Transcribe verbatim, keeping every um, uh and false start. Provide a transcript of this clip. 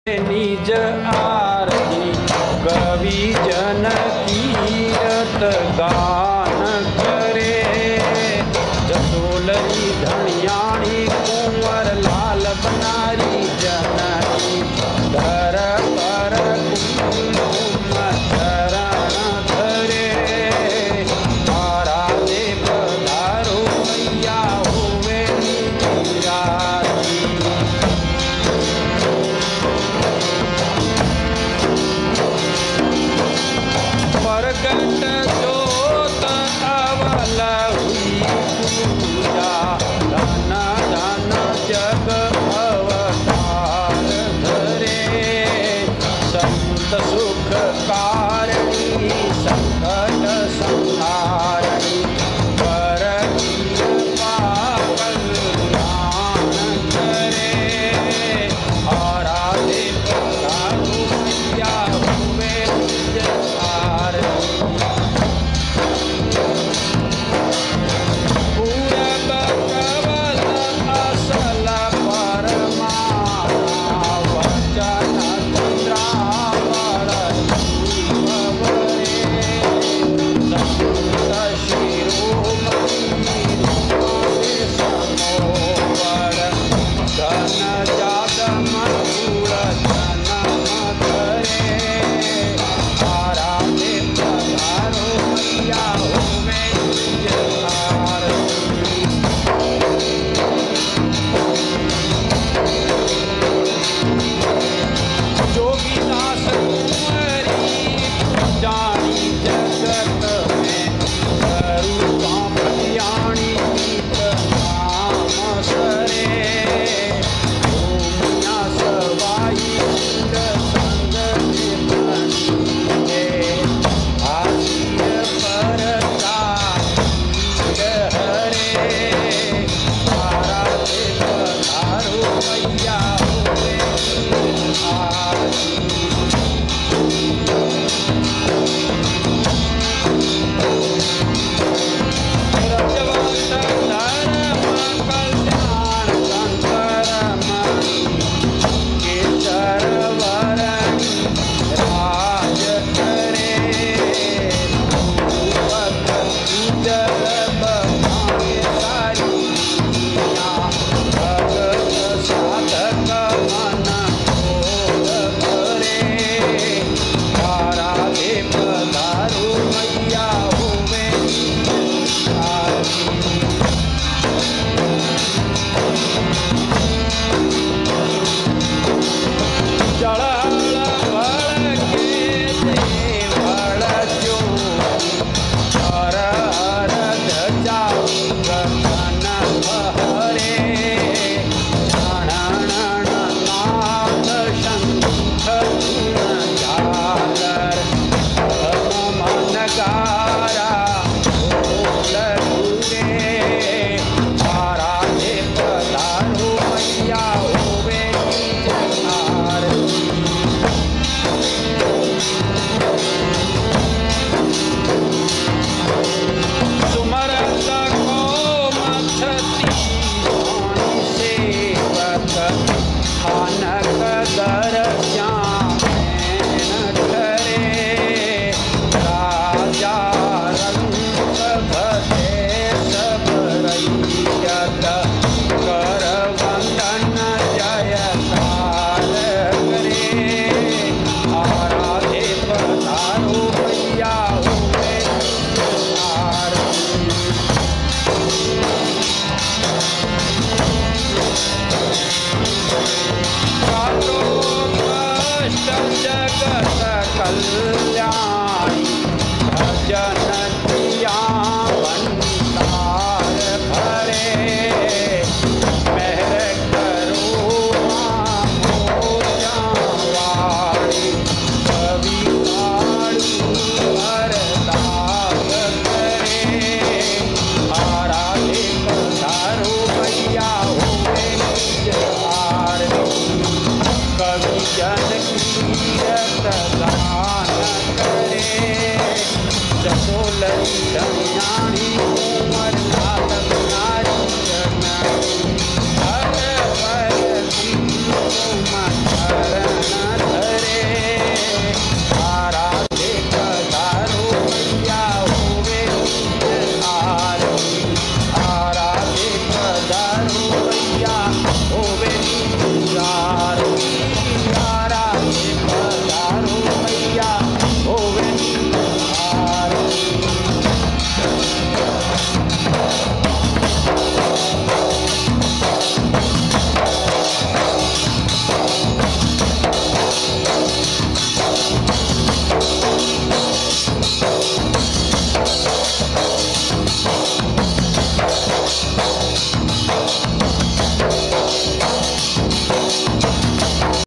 निज आरती कवि जन कीरत गान करे। जसोलरी धनियाणी कुंवर लाल बनारी जननी धर कर कुंकुम चरण धरे। तारा दे पधारो मैया हुए निराती। प्रगट जोत अवल हुई पूजा धन धन जग अवतार धरे। संत सुख कारणी संकट संहारणी पर कृपा कल्याण करे। आराधे पधारो मैया हुए निज आरती। पूरब कवल असल परमाना वचन चंद्रावर जीवरे। संत शिरोमणि रूपे समोवर धन जागम कुल जन्म धरे। आराधे पधारो मैया हुए निज आरती। जोगीदास कुंवरी जानी जगत में करुणा कल्याणी गीत नाम सरे। भूमिया सवाई सुर संग निपनीरे। हासिय परता हरे। आराधे पधारो मैया हुए निज आरती। रजवंत धर्म कल्याण शंकरमणि केसर वरणी राज करे। भूपत उज्जल बखाने सारी दुनिया भगत साधक मन मोद भरे। आराधे पधारो मैया हुए निज आरती। चढ़ल भड़ के देवड़ ज्योति हर हर ध्वजा गगन बहरे। झणण नाद शंख धुन झालर धर्म नगारा ढोल हुए। आराधे पधारो मैया हुए निज आरती। सुमरत को मथती सोनी सेवक खानक दर श्यामैन धरे। राजा रंग भजे सब रैयत कर वंदन जयकार करे। आराधे पधारो मैया हुए निज आरती। कातो कष्ट जगत कल्याणी भजन किया भंडार भरे। मेहर करो मोजावाड़ी कवि काड़ू अरदास करे। आराधे पधारो मैया हुए निज आरती। कवि जन कीरत गान करे। जसोलरी धनियाणी कुंवर